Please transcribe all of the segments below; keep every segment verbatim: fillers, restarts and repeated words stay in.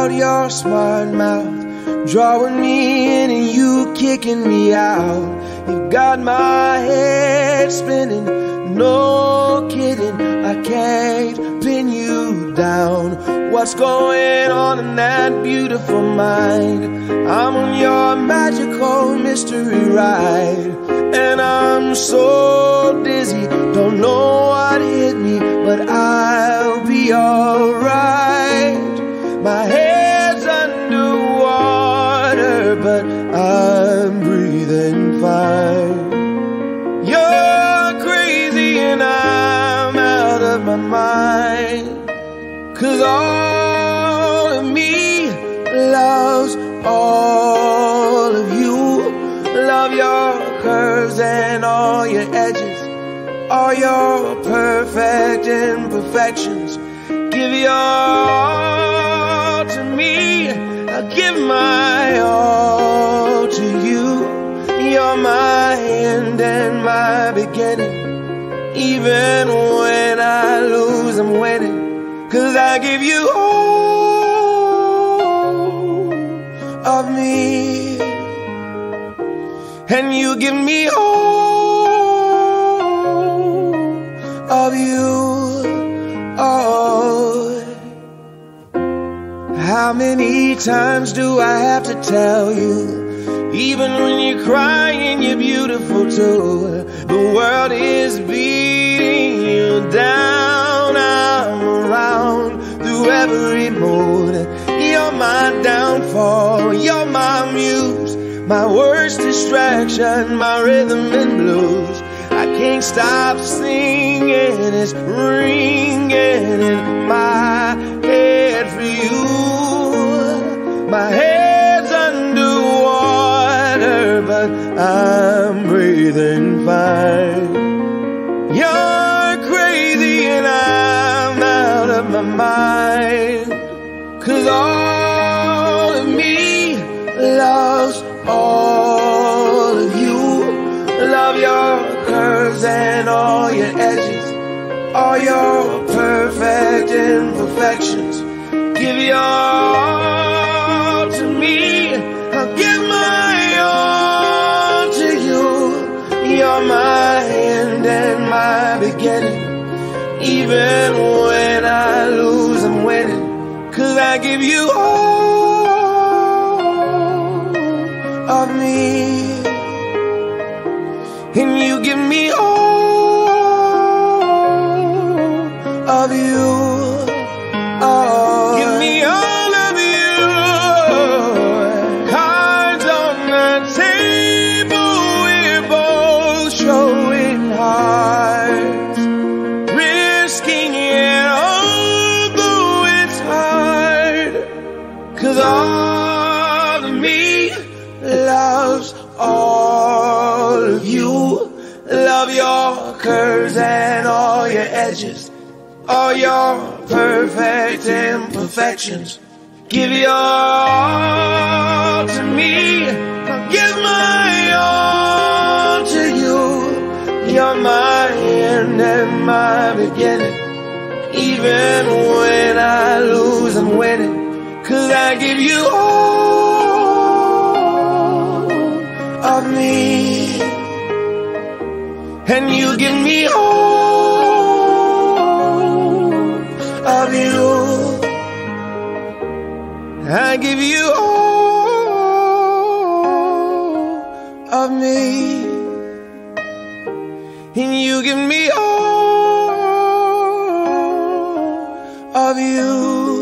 out your smart mouth, drawing me in and you kicking me out. You got my head spinning, no kidding, I can't pin you down. What's going on in that beautiful mind? I'm on your magical mystery ride, and I'm so dizzy, don't know what hit me, but I'll be alright. My head's underwater, but I'm breathing fine. You're crazy and I'm out of my mind, 'cause all of me loves all of you. Love your curves and all your edges, all your perfect imperfections. Give your all to me, I'll give my all to you. You're my end and my beginning. Even when I lose, I'm winning, 'cause I give you all of me, and you give me all of you. Oh, how many times do I have to tell you? Even when you're crying, you're beautiful too. The world is beating you down. I'm around through every mood. You're my downfall, you're my muse, my worst distraction, my rhythm and blues. I can't stop singing, it's ringing in my head for you. My head's underwater, but I'm breathing fine. You're crazy and I'm out of my mind, 'cause all of me loves all of you. Love your curves and all your edges, all your perfect imperfections. Give your all to me, I'll give my all to you. You're my end and my beginning. Even when I lose, I'm winning, 'cause I give you all of me, and you give me all of you. Oh, give me all of you. Cards on the table, we're both showing hearts, risking it although it's hard, 'cause all of me loves all of you. Love your curves and all your edges, all your perfect imperfections. Give your all to me, I'll give my all to you. You're my end and my beginning. Even when I lose, I'm winning, 'cause I give you all of me, and you give me all of you. I give you all of me, and you give me all of you.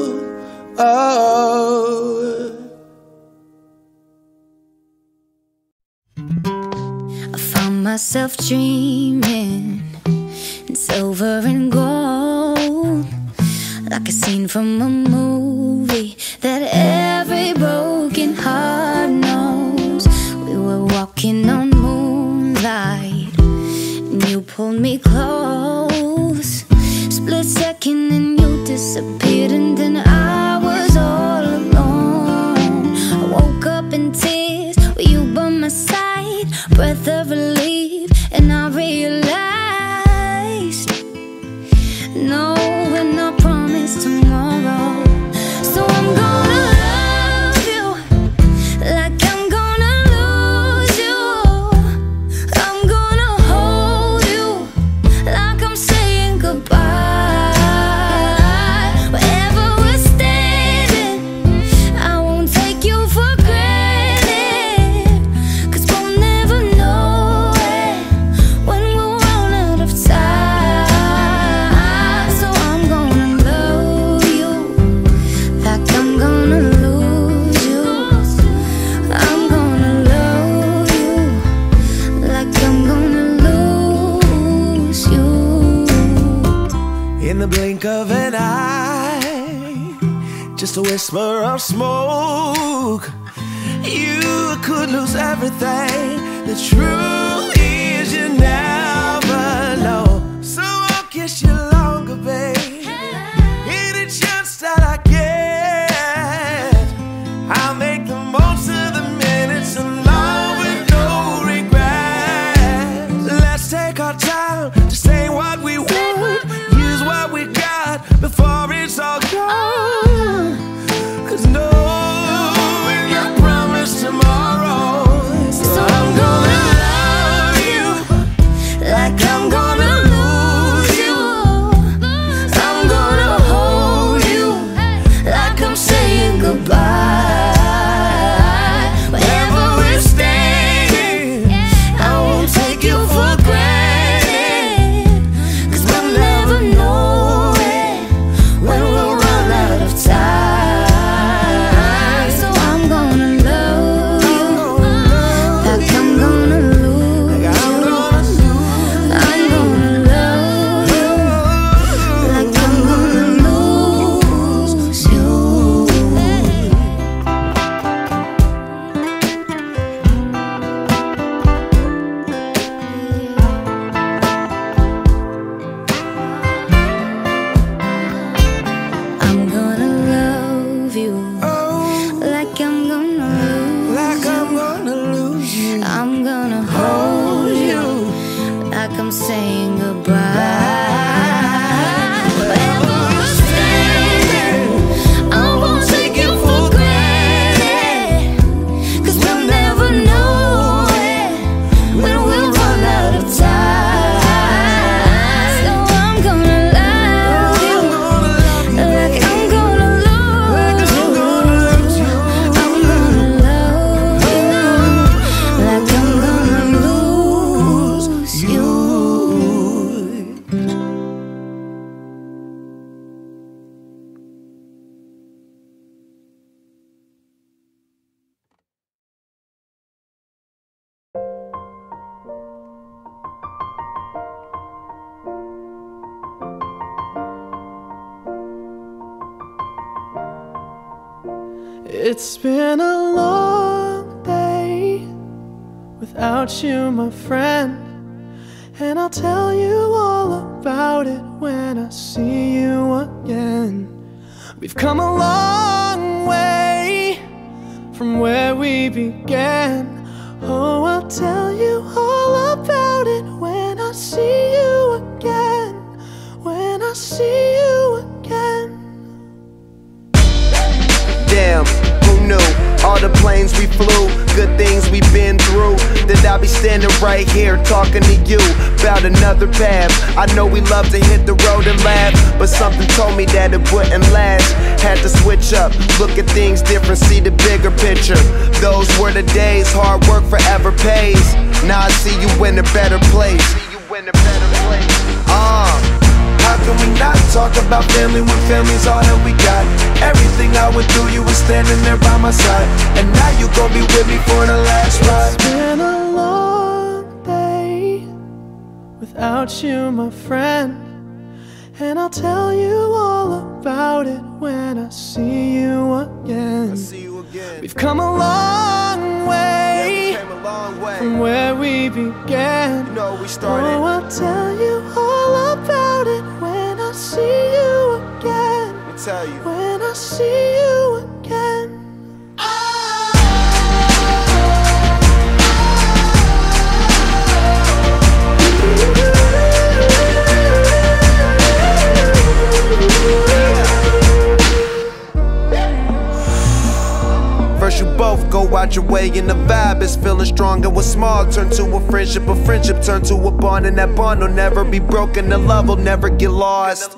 Oh, I found myself dreaming in silver and gold, like a scene from a movie that every broken heart knows. We were walking on moonlight, and you pulled me close. Split second and you disappeared, and then I was all alone. I woke up in tears with you by my side, breath of relief, and I realized no, we're not promised tomorrow. So I'm gonna blink of an eye, just a whisper of smoke. You could lose everything. The truth is you never know. So I'll kiss you longer, babe. Any chance that I get, I'll make the most of the minutes alone with no regrets. Let's take our time to say what we want, use what we got before it's all gone. Cause knowing you promise tomorrow, so I'm gonna love you like I'm gonna lose you. I'm gonna hold you like I'm saying goodbye. Wherever we're staying, I won't take you for granted. Cause we'll never know it when we'll run out of time. So I'm gonna love you like I'm gonna lose you. I'm gonna love you like I'm gonna lose you. I'm gonna love you like I'm gonna lose Like I'm gonna lose you. I'm gonna hold you like I'm saying goodbye. Wherever we're standing, I won't take you for granted. Cause we'll never know it when we'll run out of time. So I'm gonna love you like I'm gonna lose you. I'm gonna love you like I'm gonna lose you. It's been a long day without you, my friend, and I'll tell you all about it when I see you again. We've come a long way from where we began. Oh, I'll tell you all about it when I see you again. When I see you again. Damn, who knew? All the planes we flew, good things we've been through, that I'll be standing right here talking to you about another path. I know we love to hit the road and laugh, but something told me that it wouldn't last. Had to switch up, look at things different, see the bigger picture. Those were the days, hard work forever pays. Now I see you in a better place. See you in a better place. Uh How can we not talk about family when family's all that we got? Everything I went through, you were standing there by my side, and now you gon' be with me for the last ride. It's been a long day without you, my friend, and I'll tell you all about it when I see you again. I see you again. We've come a long way, Yeah, we came a long way from where we began. You know we started. Oh, I'll tell you all about it when I see you again. Let me tell you. When I see you again. First you both go out your way and the vibe is feeling strong, and what's small turn to a friendship, a friendship turn to a bond, and that bond will never be broken, the love will never get lost.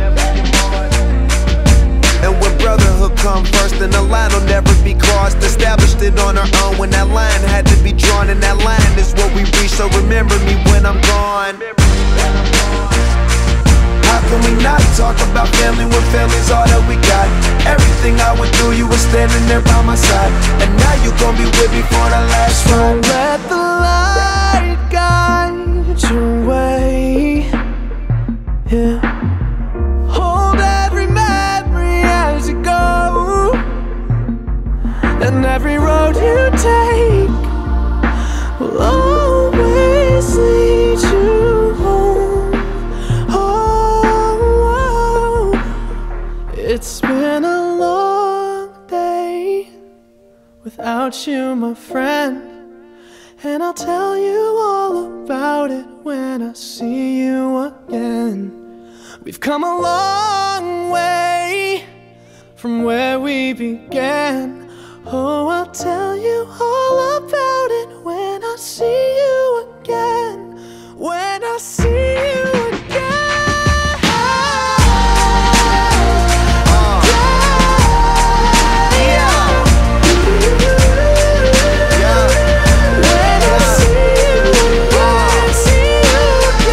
And when brotherhood come first, then the line will never be crossed. Established it on our own when that line had to be drawn, and that line is what we reach, so remember me when I'm gone. How can we not talk about family when family's all that we got? Everything I went through, you were standing there by my side, and now you gon' be with me for the last ride. Let the light guide your way, yeah. I'll always lead you home. Oh, it's been a long day without you, my friend, and I'll tell you all about it when I see you again. We've come a long way from where we began. Oh, I'll tell you all about it when I see you again. When I see you again. Uh, yeah. Yeah. When I see you again, see you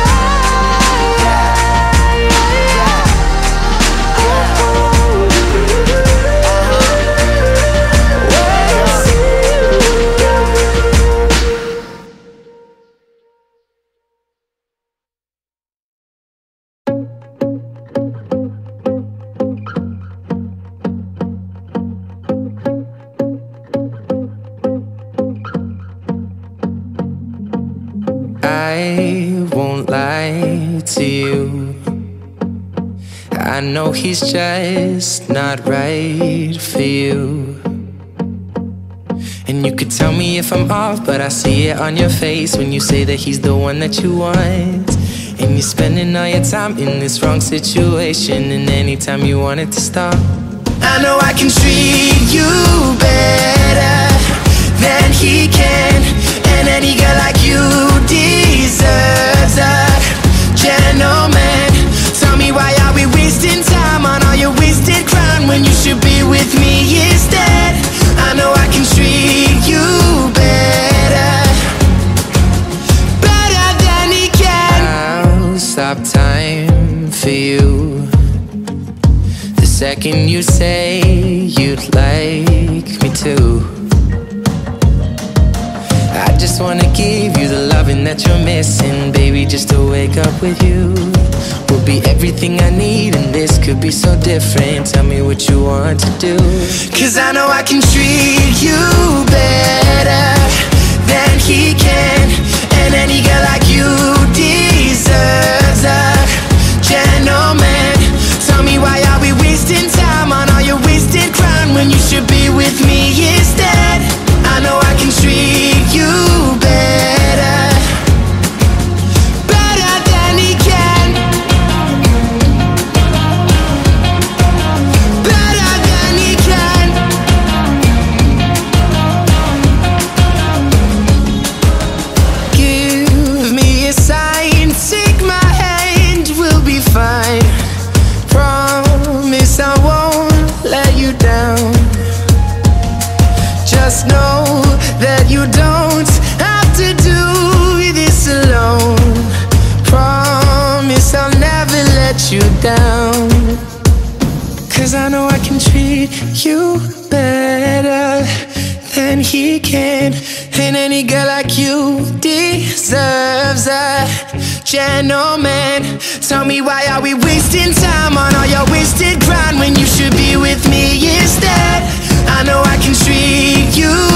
I won't lie to you. I know he's just not right for you. And you could tell me if I'm off, but I see it on your face when you say that he's the one that you want. And you're spending all your time in this wrong situation, and anytime you want it to stop, I know I can treat you better than he can. And any girl like you deserves a gentleman. Tell me, why are we wasting time on all your wasted crown when you should be with me instead? I know I can treat you better, better than he can. I'll stop time for you the second you say you'd like me to. I just wanna give you the loving that you're missing, baby. Just to wake up with you will be everything I need, and this could be so different. Tell me what you want to do, 'cause I know I can treat you better than he can. And any girl like you deserves a gentleman. Tell me, why are we wasting time on all your wasted crown when you should be with me instead? I know I can treat you better, better than he can, better than he can. Give me a sign, take my hand, we'll be fine. Promise I won't let you down. Just know that you don't have to do this alone. Promise I'll never let you down, 'cause I know I can treat you better than he can. And any girl like you deserves a gentleman. Tell me, why are we wasting time on all your wasted grind when you should be with me instead? I know I can treat you